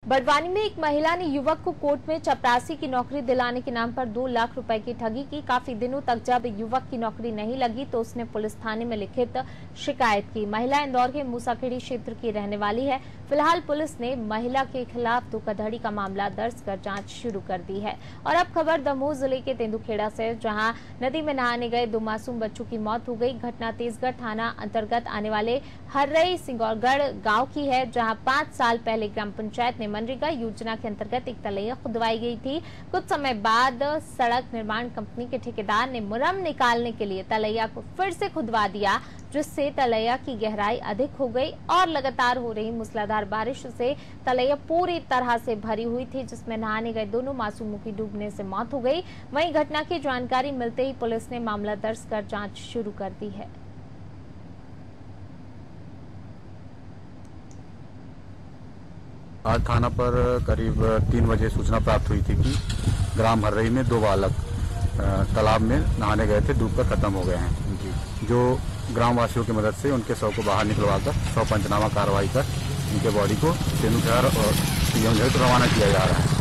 बड़वानी में एक महिला ने युवक को कोर्ट में चपरासी की नौकरी दिलाने के नाम पर 2 लाख रुपए की ठगी की। काफी दिनों तक जब युवक की नौकरी नहीं लगी तो उसने पुलिस थाने में लिखित शिकायत की। महिला इंदौर के मूसाखेड़ी क्षेत्र की रहने वाली है। फिलहाल पुलिस ने महिला के खिलाफ धोखाधड़ी का मामला दर्ज कर जांच शुरू कर दी है। और अब खबर दमोह जिले के तेंदुखेड़ा से, जहां नदी में नहाने गए 2 मासूम बच्चों की मौत हो गई। घटना तेजगढ़ थाना अंतर्गत आने वाले हर्रई सिंगौरगढ़ गांव की है, जहां 5 साल पहले ग्राम पंचायत ने मनरेगा योजना के अंतर्गत एक तलैया खुदवाई गई थी। कुछ समय बाद सड़क निर्माण कंपनी के ठेकेदार ने मुरम निकालने के लिए तलैया को फिर से खुदवा दिया, जिससे तलैया की गहराई अधिक हो गई और लगातार हो रही मूसलाधार बारिश से तलैया पूरी तरह से भरी हुई थी, जिसमें नहाने गए दोनों मासूमों की डूबने से मौत हो गई। वहीं घटना की जानकारी मिलते ही पुलिस ने मामला दर्ज कर जांच शुरू कर दी है। आज थाना पर करीब 3 बजे सूचना प्राप्त हुई थी कि ग्राम हर्रई में 2 बालक तालाब में नहाने गए थे, डूबकर खत्म हो गए हैं। जो ग्रामवासियों की मदद से उनके शव को बाहर निकलवाकर शव पंचनामा कार्रवाई कर उनके बॉडी को तेंदुखेड़ा और रवाना किया जा रहा है।